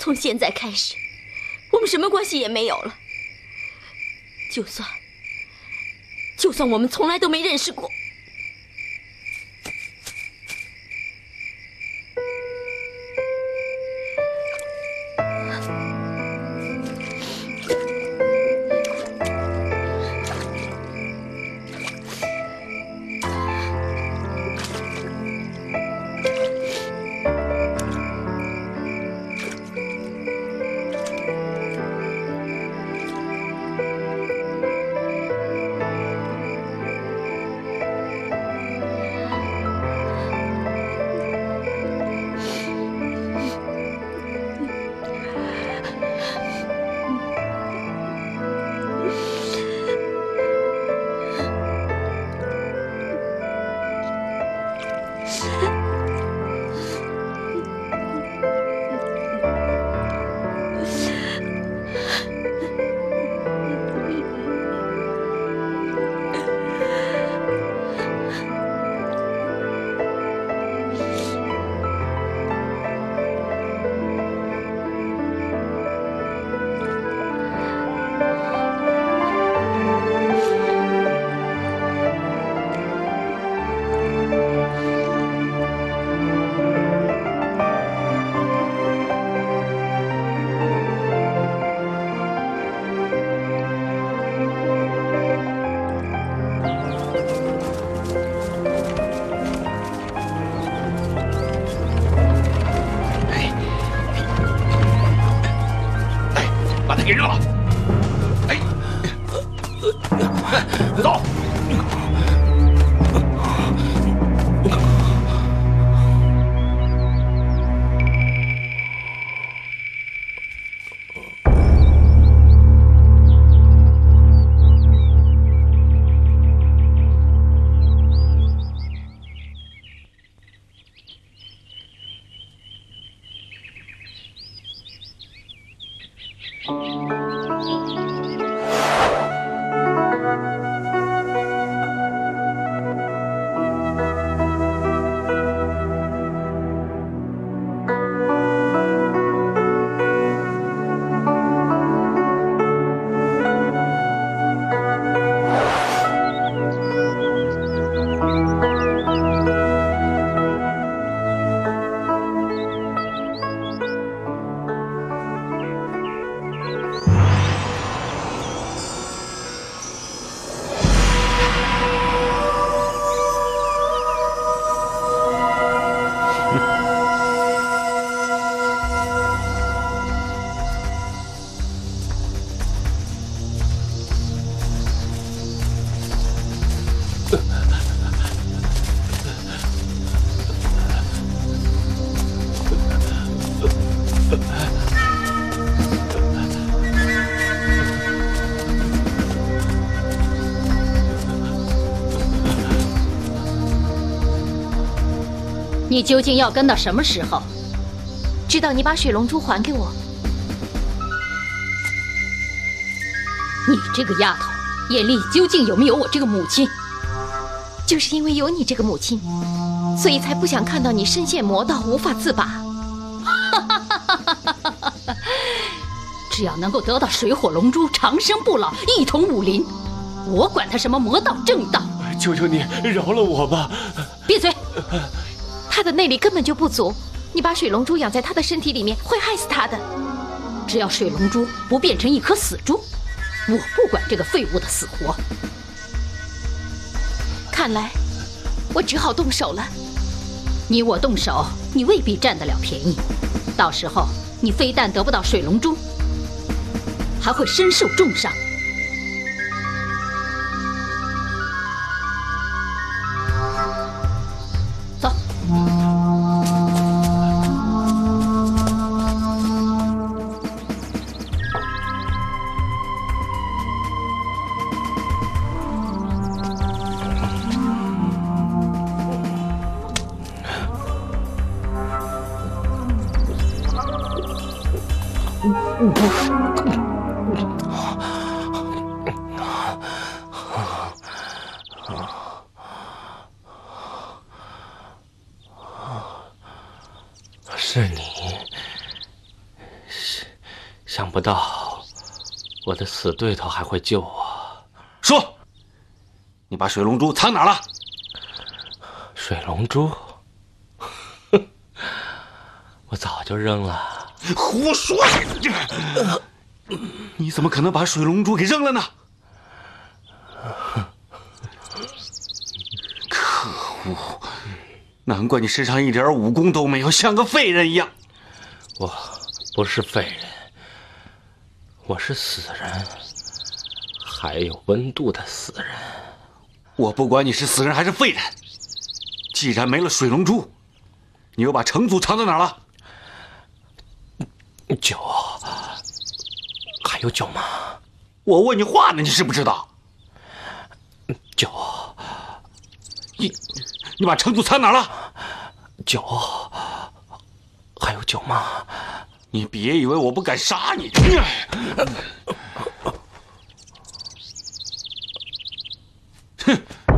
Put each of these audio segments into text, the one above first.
从现在开始，我们什么关系也没有了。就算我们从来都没认识过。 给扔了！哎，走！ 你究竟要跟到什么时候？ 直到你把水龙珠还给我。 你这个丫头，眼里究竟有没有我这个母亲？ 就是因为有你这个母亲，所以才不想看到你深陷魔道无法自拔。 只要能够得到水火龙珠，长生不老，一统武林，我管他什么魔道正道。 求求你饶了我吧！ 闭嘴！ 他的内力根本就不足，你把水龙珠养在他的身体里面，会害死他的。 只要水龙珠不变成一颗死珠，我不管这个废物的死活。 看来我只好动手了。 你我动手，你未必占得了便宜。到时候你非但得不到水龙珠，还会身受重伤。走。 想不到我的死对头还会救我。 说，你把水龙珠藏哪儿了？ 水龙珠，我早就扔了。 胡说！你怎么可能把水龙珠给扔了呢？可恶！难怪你身上一点武功都没有，像个废人一样。 我不是废人，我是死人，还有温度的死人。 我不管你是死人还是废人，既然没了水龙珠，你又把成祖藏在哪儿了？ 酒，还有酒吗？ 我问你话呢，你知不知道？ 酒， 你把成祖藏哪儿了？ 酒，还有酒吗？ 你别以为我不敢杀你！哼！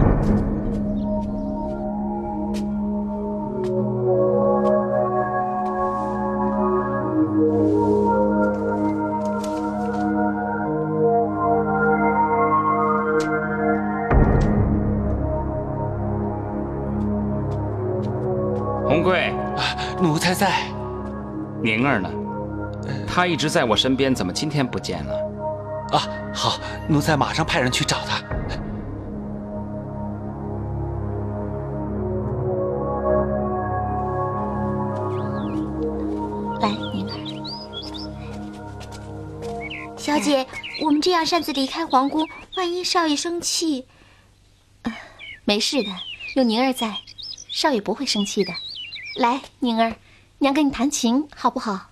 红贵， 奴才在。 宁儿呢？她一直在我身边，怎么今天不见了？ 啊，好，奴才马上派人去找她。 来，宁儿，小姐，我们这样擅自离开皇宫，万一少爷生气……没事的，有宁儿在，少爷不会生气的。来，宁儿，娘跟你弹琴好不好？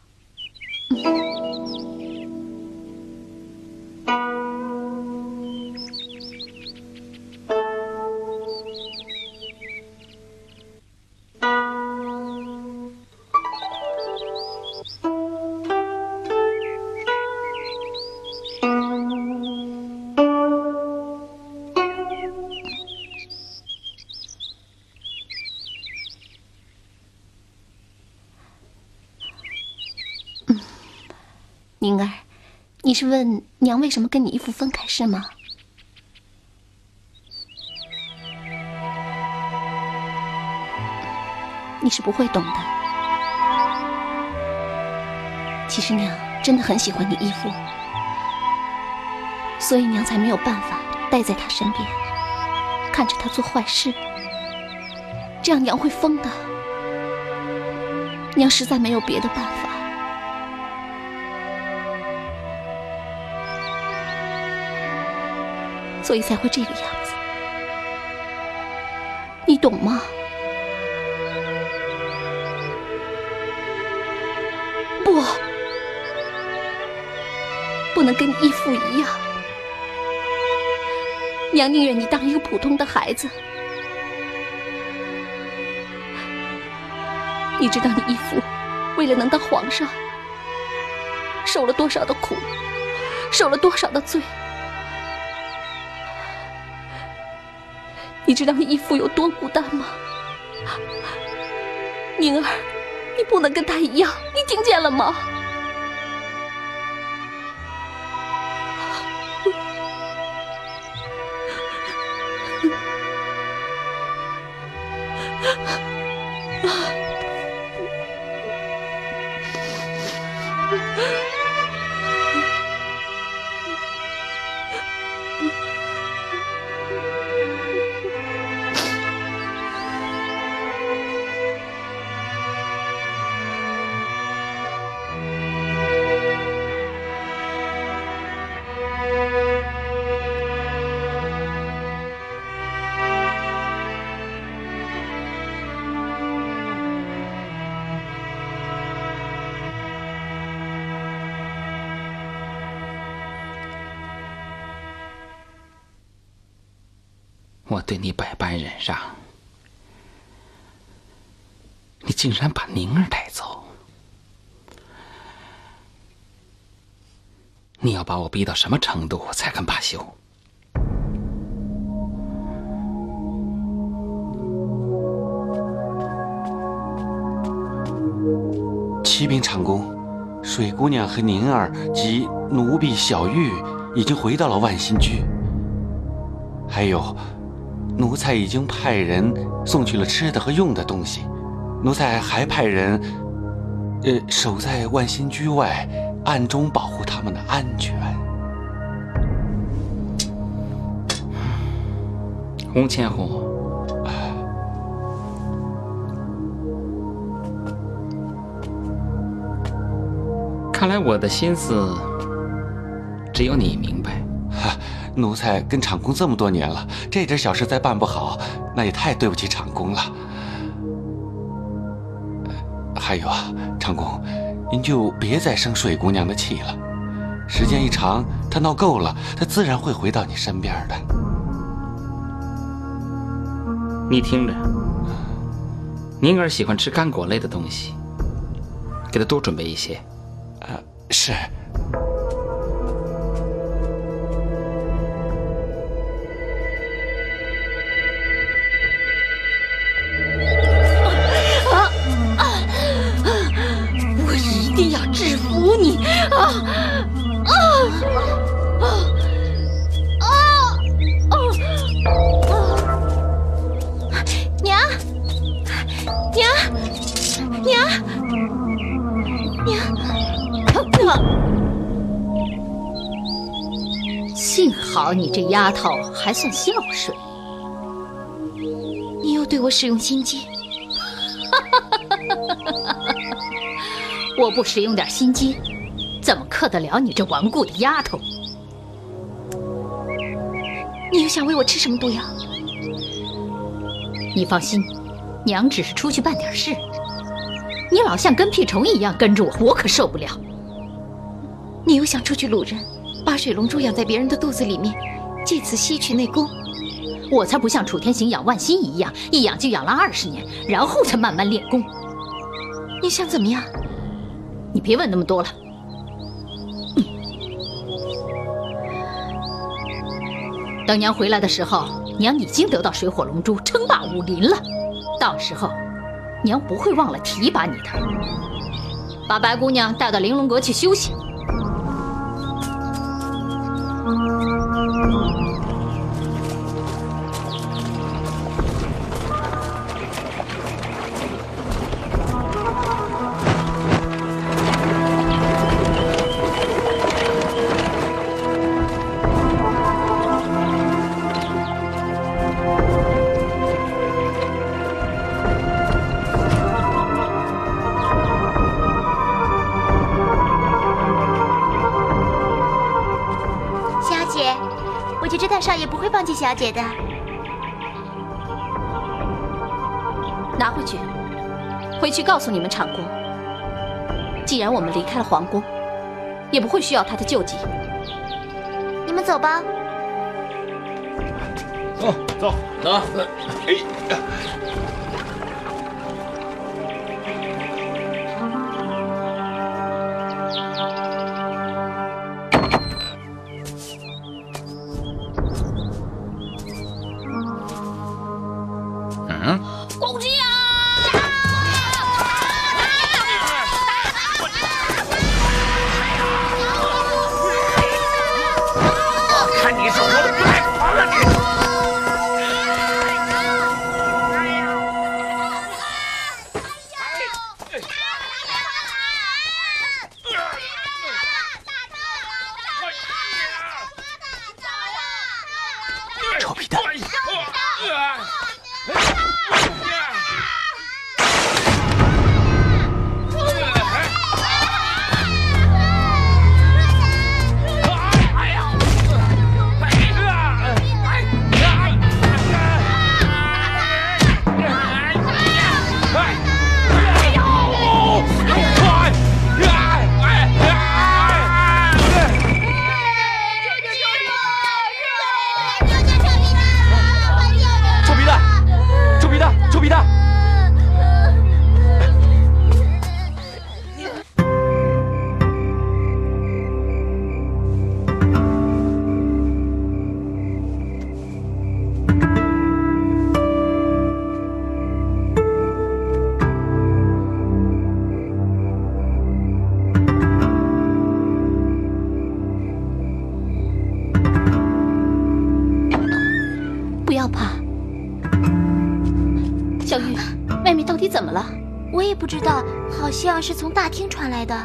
宁儿，你是问娘为什么跟你义父分开是吗？你是不会懂的。其实娘真的很喜欢你义父，所以娘才没有办法待在他身边，看着他做坏事，这样娘会疯的。娘实在没有别的办法。所以才会这个样子，你懂吗？不能跟你义父一样，娘宁愿你当一个普通的孩子。你知道你义父为了能当皇上，受了多少的苦，受了多少的罪。你知道你义父有多孤单吗？宁儿，你不能跟他一样，你听见了吗？ 我对你百般忍让，你竟然把宁儿带走！你要把我逼到什么程度才肯罢休？ 启禀长公， 水姑娘和宁儿及奴婢小玉已经回到了万新居，还有，奴才已经派人送去了吃的和用的东西，奴才还派人，守在万新居外，暗中保护他们的安全。 洪千户。看来我的心思只有你明白。 奴才跟长工这么多年了，这点小事再办不好，那也太对不起长工了。还有啊，长工，您就别再生水姑娘的气了。时间一长，她闹够了，她自然会回到你身边的。 你听着，宁儿喜欢吃干果类的东西，给她多准备一些。 是。 我一定要制服你！ 娘， 幸好你这丫头还算孝顺。 你又对我使用心机。 我不使用点心机，怎么克得了你这顽固的丫头？ 你又想喂我吃什么毒药？ 你放心，娘只是出去办点事，你老像跟屁虫一样跟着我，我可受不了。 你又想出去掳人，把水龙珠养在别人的肚子里面，借此吸取内功。 我才不像楚天行养万心一样，一养就养了20年，然后才慢慢练功。 你想怎么样？ 你别问那么多了。等娘回来的时候，娘已经得到水火龙珠，称霸武林了。到时候，娘不会忘了提拔你的。把白姑娘带到玲珑阁去休息。 我就知道少爷不会放弃小姐的。 拿回去，回去告诉你们长工，既然我们离开了皇宫，也不会需要他的救济。 你们走吧。 走。 公鸡啊！ 看你手说的不太狂了你！ 怎么了？我也不知道，好像是从大厅传来的。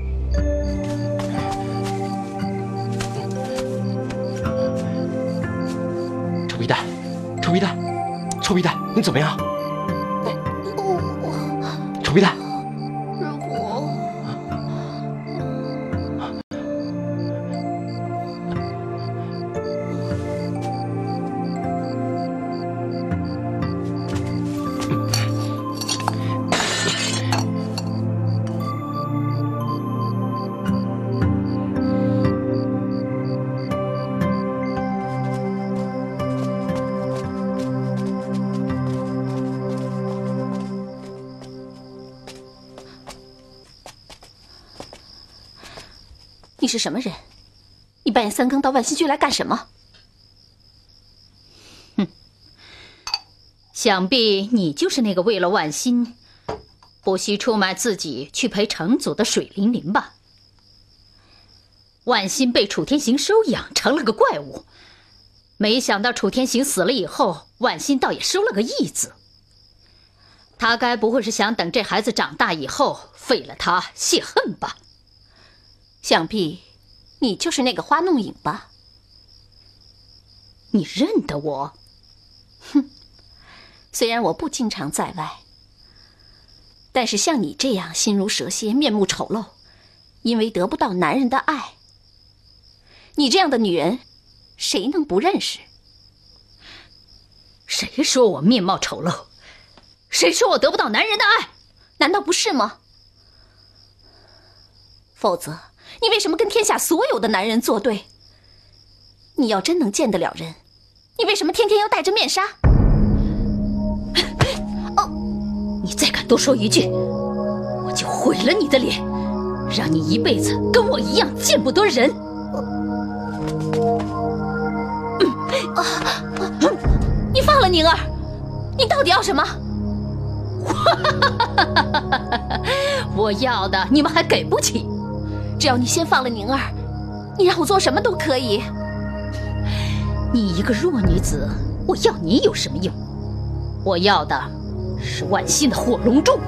臭皮蛋，臭皮蛋，臭皮蛋，你怎么样？臭皮蛋。 你是什么人？你半夜三更到万新居来干什么？ 哼，想必你就是那个为了万新，不惜出卖自己去陪城祖的水灵灵吧？万新被楚天行收养，成了个怪物。没想到楚天行死了以后，万新倒也收了个义子。他该不会是想等这孩子长大以后废了他泄恨吧？ 想必你就是那个花弄影吧？ 你认得我？ 哼，虽然我不经常在外，但是像你这样心如蛇蝎、面目丑陋，因为得不到男人的爱，你这样的女人，谁能不认识？ 谁说我面貌丑陋？谁说我得不到男人的爱？ 难道不是吗？否则。 你为什么跟天下所有的男人作对？你要真能见得了人，你为什么天天要戴着面纱？ 哦，你再敢多说一句，我就毁了你的脸，让你一辈子跟我一样见不得人。 你放了宁儿，你到底要什么？ 我要的你们还给不起。 只要你先放了宁儿，你让我做什么都可以。 你一个弱女子，我要你有什么用？我要的是万新的火龙珠。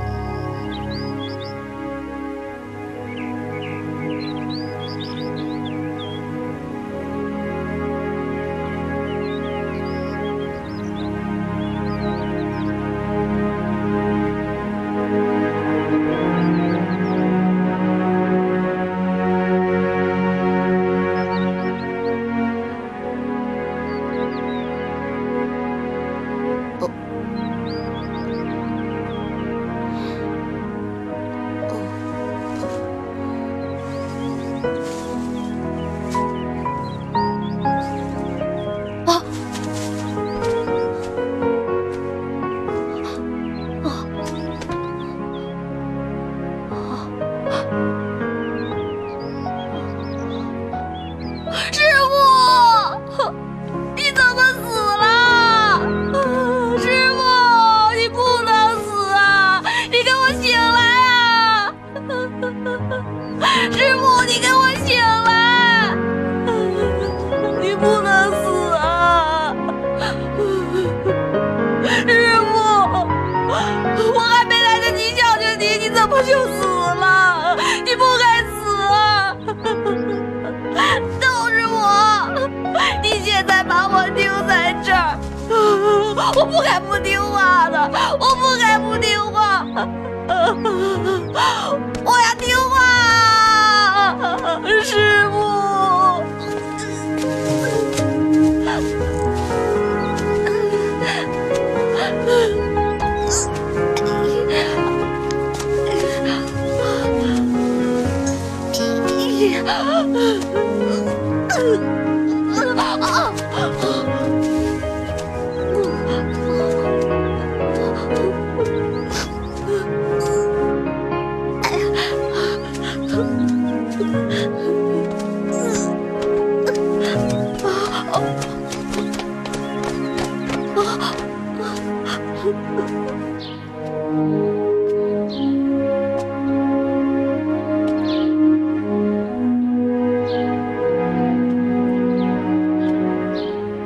我不该不听话的，我不该不听话，我要听话，师傅。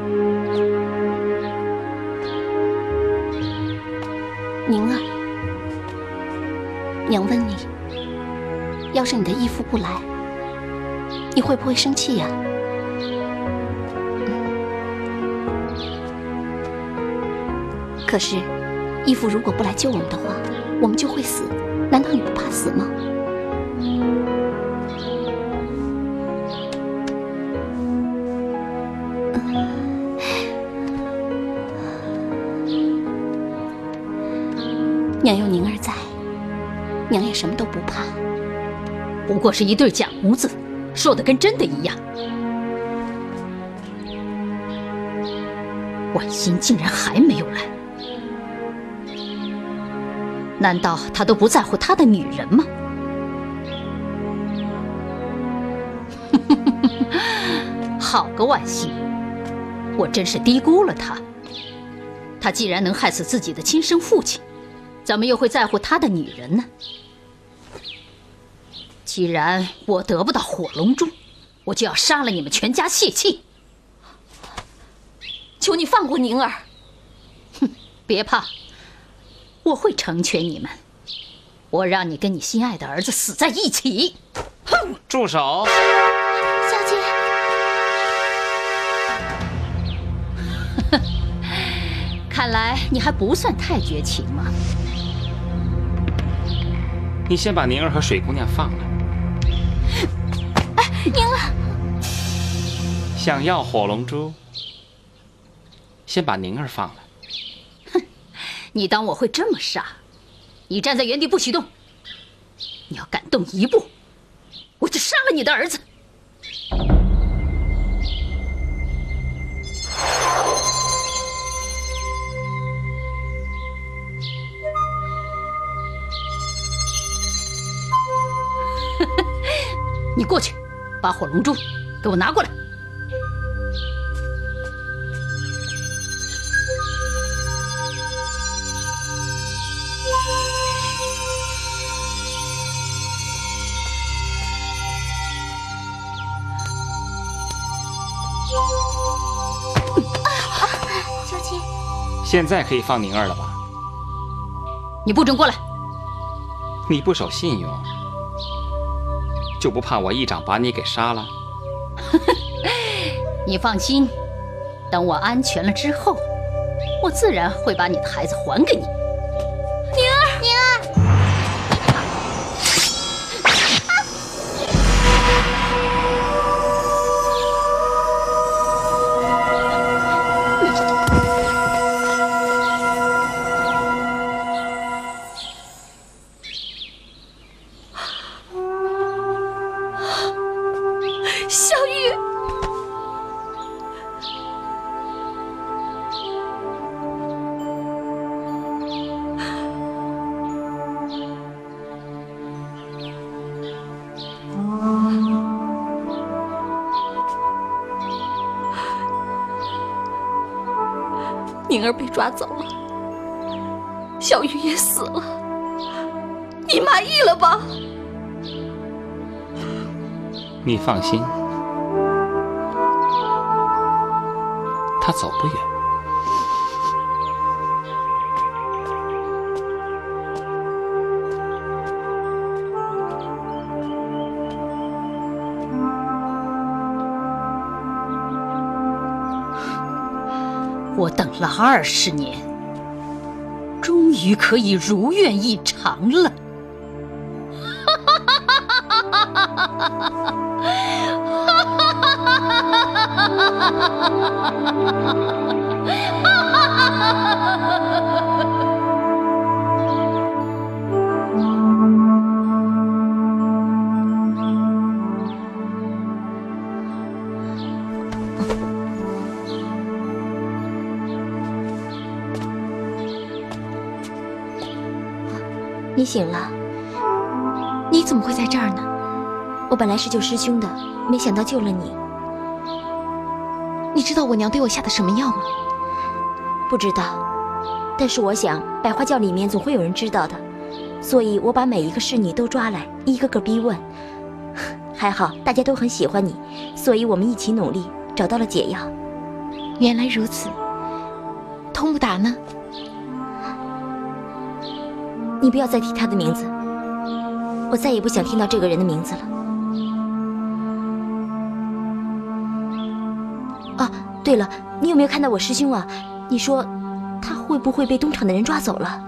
宁儿， 要是你的义父不来，你会不会生气呀？可是，义父如果不来救我们的话，我们就会死。难道你不怕死吗？娘有宁儿在，娘也什么都不怕。 不过是一对假模子，说的跟真的一样。婉欣竟然还没有来，难道他都不在乎他的女人吗？好个婉欣，我真是低估了他。他既然能害死自己的亲生父亲，怎么又会在乎他的女人呢？既然我得不到火龙珠，我就要杀了你们全家泄气！ 求你放过宁儿！ 哼，别怕，我会成全你们。我让你跟你心爱的儿子死在一起！ 哼，住手！ 小姐， 看来你还不算太绝情嘛。 你先把宁儿和水姑娘放了。 宁儿， 想要火龙珠，先把宁儿放了。 哼，你当我会这么傻？你站在原地不许动，你要敢动一步，我就杀了你的儿子！你过去，把火龙珠给我拿过来。 小姐， 现在可以放宁儿了吧？ 你不准过来！ 你不守信用，就不怕我一掌把你给杀了？ 你放心，等我安全了之后，我自然会把你的孩子还给你。 宁儿，宁儿！ 小玉，宁儿被抓走了，小玉也死了，你满意了吧？ 你放心，他走不远。 我等了20年，终于可以如愿以偿了。 你醒了？ 你怎么会在这儿呢？ 我本来是救师兄的，没想到救了你。 你知道我娘对我下的什么药吗？ 不知道，但是我想百花教里面总会有人知道的，所以我把每一个侍女都抓来，一个个逼问。还好大家都很喜欢你，所以我们一起努力，找到了解药。 原来如此。通不达呢？ 你不要再提他的名字。 我再也不想听到这个人的名字了。啊，对了，你有没有看到我师兄啊？你说他会不会被东厂的人抓走了？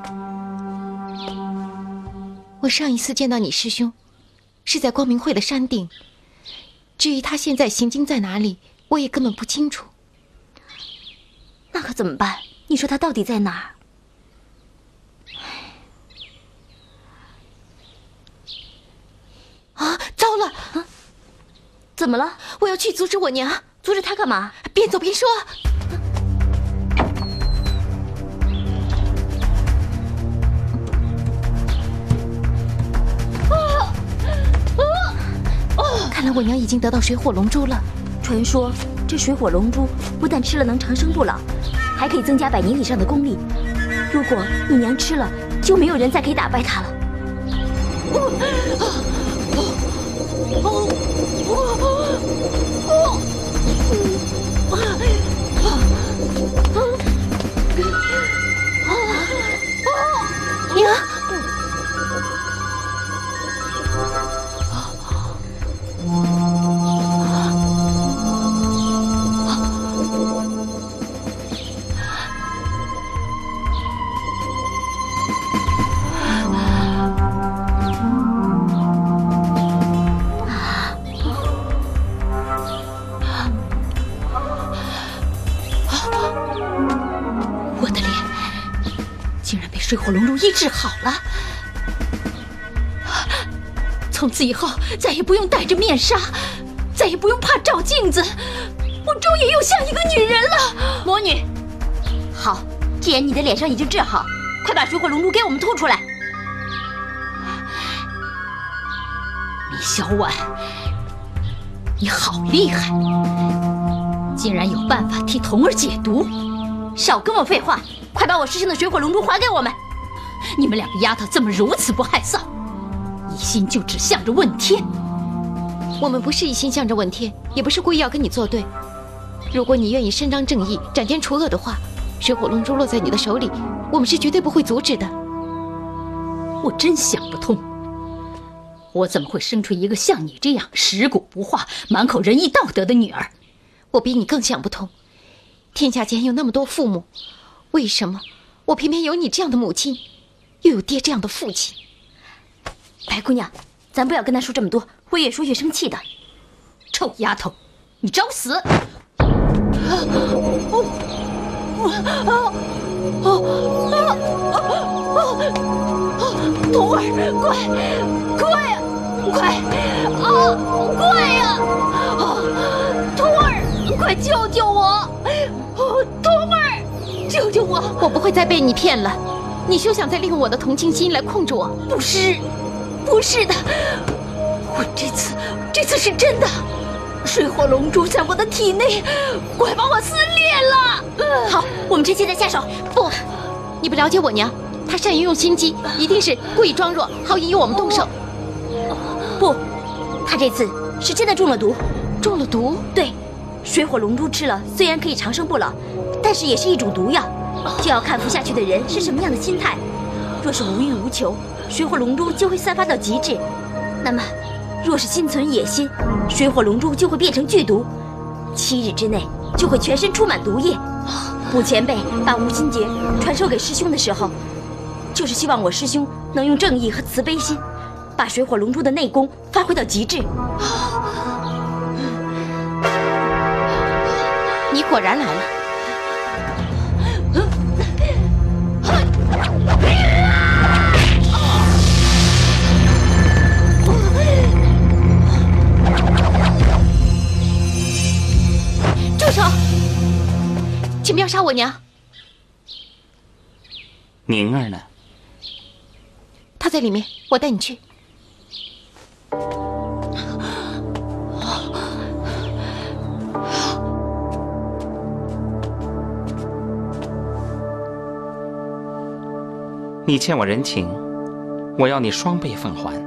我上一次见到你师兄，是在光明会的山顶。至于他现在行经在哪里，我也根本不清楚。 那可怎么办？你说他到底在哪儿？ 啊，糟了！ 啊，怎么了？ 我要去阻止我娘。 阻止他干嘛？ 边走边说。看来我娘已经得到水火龙珠了。 传说这水火龙珠不但吃了能长生不老，还可以增加100年以上的功力。如果你娘吃了，就没有人再可以打败她了。 娘。 我的脸竟然被水火龙珠医治好了。从此以后再也不用戴着面纱，再也不用怕照镜子，我终于又像一个女人了。 魔女，好，既然你的脸上已经治好，快把水火龙珠给我们吐出来。 米小婉，你好厉害，竟然有办法替童儿解毒。 少跟我废话，快把我师兄的水火龙珠还给我们。 你们两个丫头怎么如此不害臊，一心就只向着问天。 我们不是一心向着问天，也不是故意要跟你作对。如果你愿意伸张正义，斩奸除恶的话，水火龙珠落在你的手里，我们是绝对不会阻止的。 我真想不通，我怎么会生出一个像你这样食古不化、满口仁义道德的女儿？ 我比你更想不通，天下间有那么多父母，为什么我偏偏有你这样的母亲，又有爹这样的父亲？ 白姑娘，咱不要跟他说这么多，会越说越生气的。 臭丫头，你找死！童儿，快呀，快啊，快呀！童儿，快救救我！童儿，救救我！ 我不会再被你骗了，你休想再利用我的同情心来控制我。 不是的，我这次是真的。水火龙珠在我的体内，快把我撕裂了！ 好，我们趁现在下手。 不，你不了解我娘，她善于用心机，一定是故意装弱，好引诱我们动手。 不，她这次是真的中了毒。 中了毒？ 对，水火龙珠吃了，虽然可以长生不老，但是也是一种毒药，就要看服下去的人是什么样的心态。若是无欲无求，水火龙珠就会散发到极致；那么，若是心存野心，水火龙珠就会变成剧毒，7日之内就会全身出满毒液。卜前辈把无心诀传授给师兄的时候，就是希望我师兄能用正义和慈悲心，把水火龙珠的内功发挥到极致。 你果然来了。住手！请不要杀我娘。 宁儿呢？ 她在里面，我带你去。 你欠我人情，我要你双倍奉还。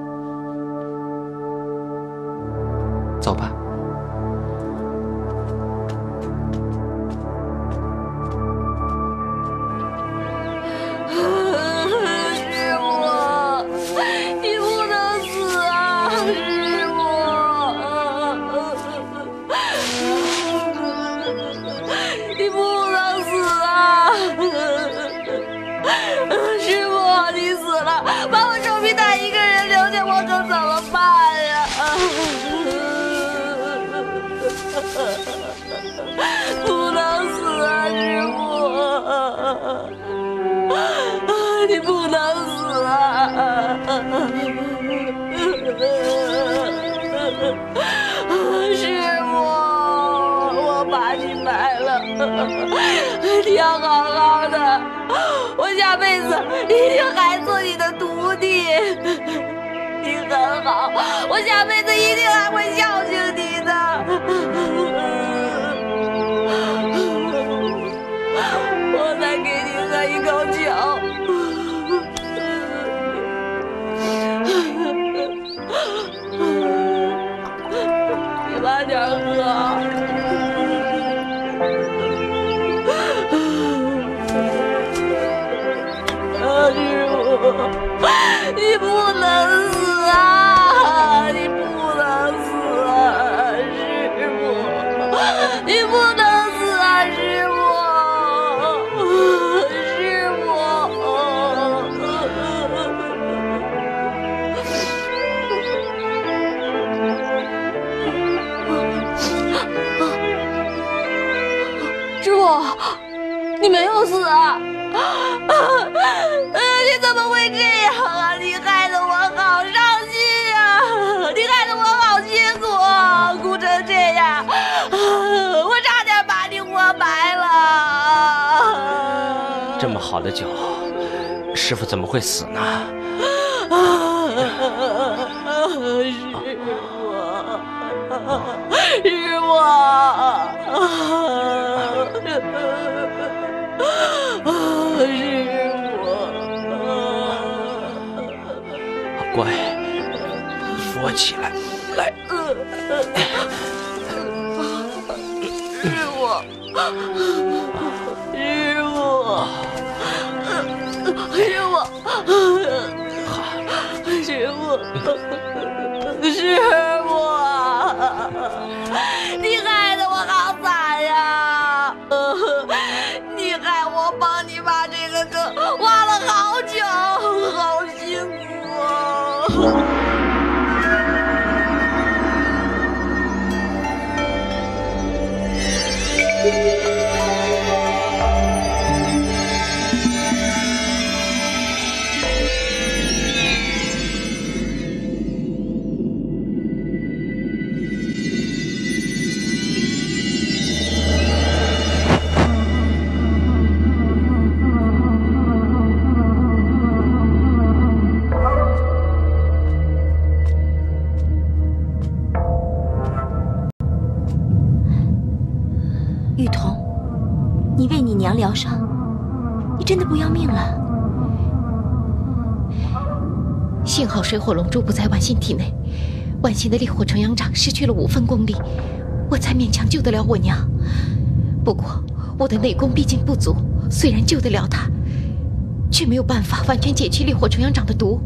走吧。 是我，你不能你不能死啊！师傅，你死了，把我周皮蛋一个人留下，我可怎么办呀？不能死啊，师傅！你不能死啊！师傅，我把你埋了，你要好好的，我下辈子一定还做你的徒弟。你很好，我下辈子一定还会孝敬你的。我再给你喝一口酒。你慢点喝。师傅，你不能死啊！你不能死啊，师傅！你不能死啊，师傅！师傅！师傅，你没有死啊！你怎么会这样啊？你害得我好伤心啊！你害得我好辛苦啊，哭成这样，我差点把你活埋了。 这么好的酒，师傅怎么会死呢？ 师傅， 乖，扶我起来，来。 师傅，师傅，师傅，师傅，师傅，你害得我好惨呀！你害我帮你把这个坑挖了好久，好辛苦啊！ 玉童，你为你娘疗伤，你真的不要命了？ 幸好水火龙珠不在万幸体内，万幸的烈火纯阳掌失去了5分功力，我才勉强救得了我娘。不过我的内功毕竟不足，虽然救得了她，却没有办法完全解去烈火纯阳掌的毒。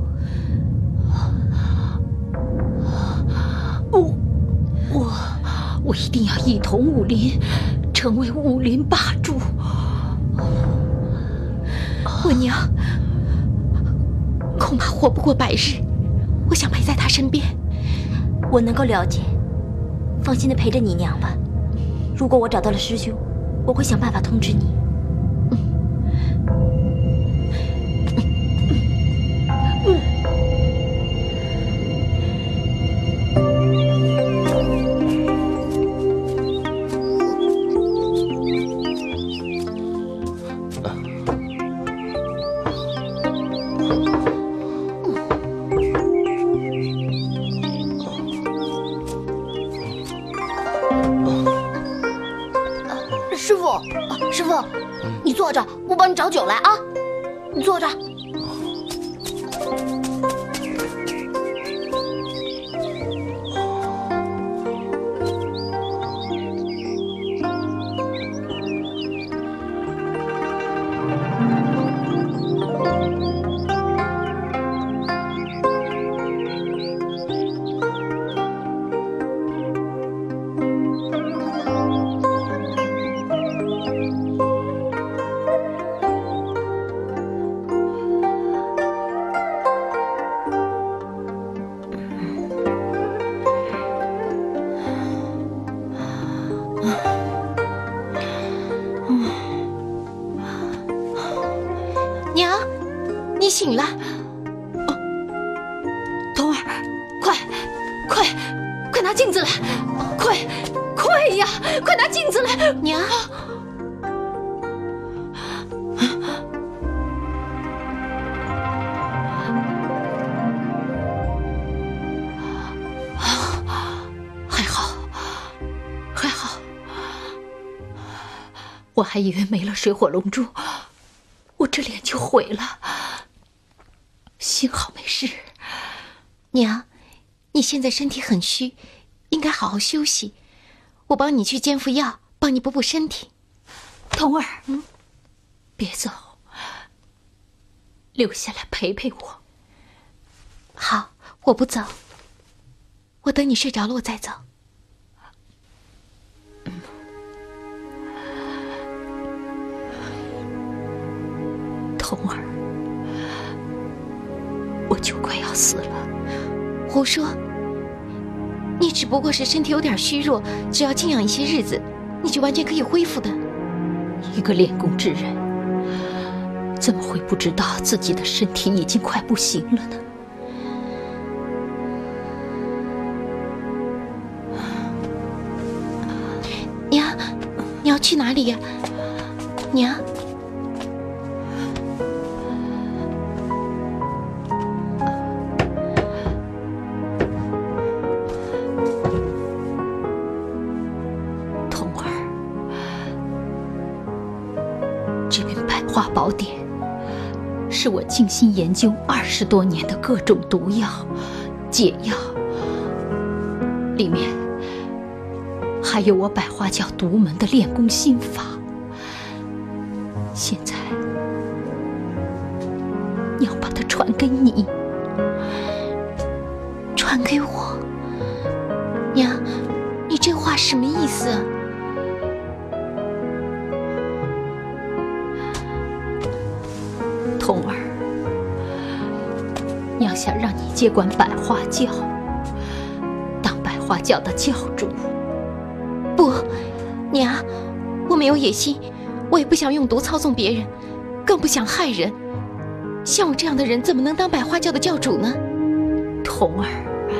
我一定要一统武林，成为武林霸主。我娘恐怕活不过100日，我想陪在她身边。 我能够了解，放心的陪着你娘吧。如果我找到了师兄，我会想办法通知你。 师傅，你坐着，我帮你找酒来啊！你坐着。 醒了。 童儿，快拿镜子来！快呀，快拿镜子来！ 娘， 还好，我还以为没了水火龙珠，我这脸就毁了。幸好没事。 娘，你现在身体很虚，应该好好休息。我帮你去煎服药，帮你补补身体。 童儿，别走，留下来陪陪我。 好，我不走，我等你睡着了我再走。 童儿，我就快要死了。 胡说，你只不过是身体有点虚弱，只要静养一些日子，你就完全可以恢复的。 一个练功之人，怎么会不知道自己的身体已经快不行了呢？ 娘，你要去哪里呀？娘。 花宝典是我精心研究20多年的各种毒药、解药，里面还有我百花教独门的练功心法。现在娘把它传给你， 传给我。娘，你这话什么意思啊？ 童儿，娘想让你接管百花教，当百花教的教主。 不，娘，我没有野心，我也不想用毒操纵别人，更不想害人。像我这样的人怎么能当百花教的教主呢？ 童儿，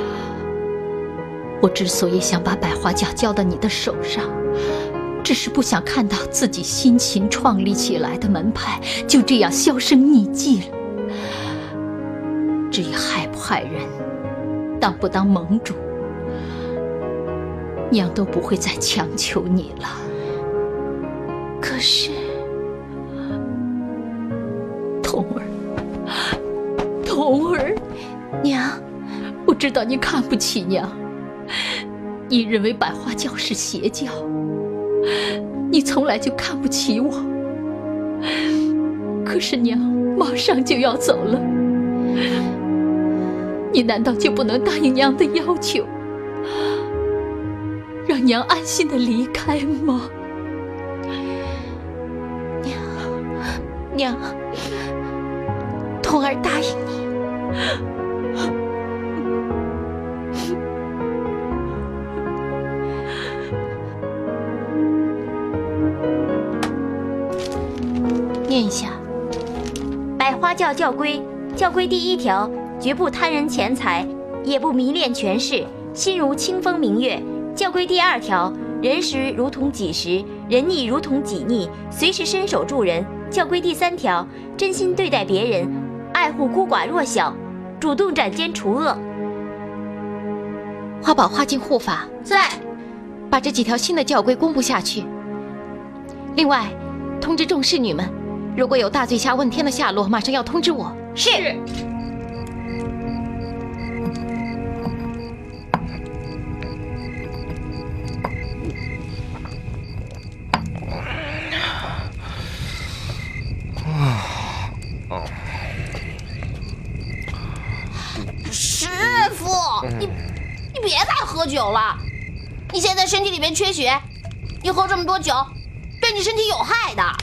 我之所以想把百花教交到你的手上，只是不想看到自己辛勤创立起来的门派就这样销声匿迹了。至于害不害人，当不当盟主，娘都不会再强求你了。 可是， 童儿， 娘， 我知道你看不起娘，你认为百花教是邪教，你从来就看不起我。可是娘马上就要走了，你难道就不能答应娘的要求，让娘安心的离开吗？ 娘，童儿答应你。念一下。 百花教教规，教规第1条：绝不贪人钱财，也不迷恋权势，心如清风明月。教规第2条：人时如同己时，人逆如同己逆，随时伸手助人。教规第3条：真心对待别人，爱护孤寡弱小，主动斩奸除恶。 花宝花镜护法在， 把这几条新的教规公布下去。另外，通知众侍女们，如果有大醉侠问天的下落，马上要通知我。 是。 师傅，你别再喝酒了，你现在身体里面缺血，你喝这么多酒，对你身体有害的。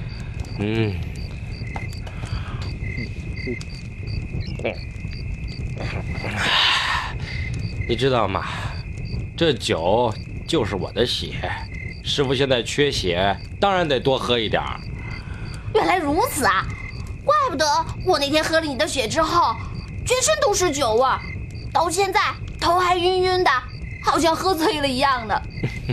你知道吗？这酒就是我的血，师傅现在缺血，当然得多喝一点儿。 原来如此啊，怪不得我那天喝了你的血之后，全身都是酒味儿，到现在头还晕晕的，好像喝醉了一样的。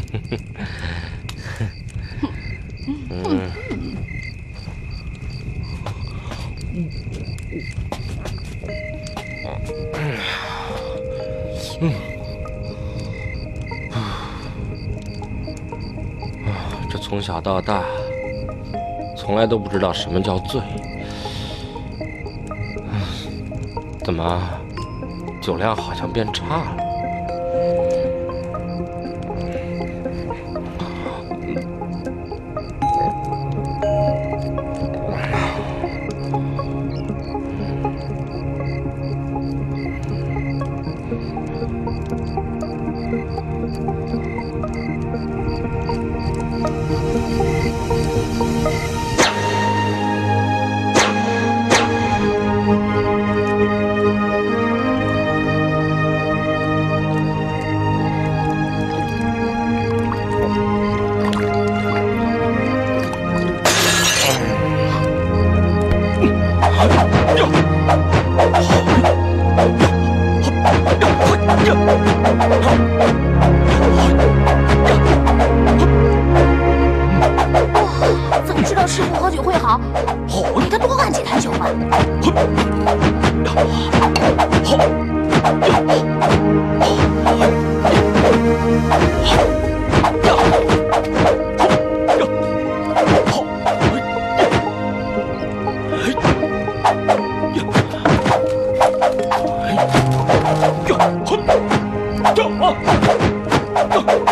这从小到大，从来都不知道什么叫醉。怎么，酒量好像变差了？ 早知道师傅喝酒会好，给他多灌几坛酒吧。 呀！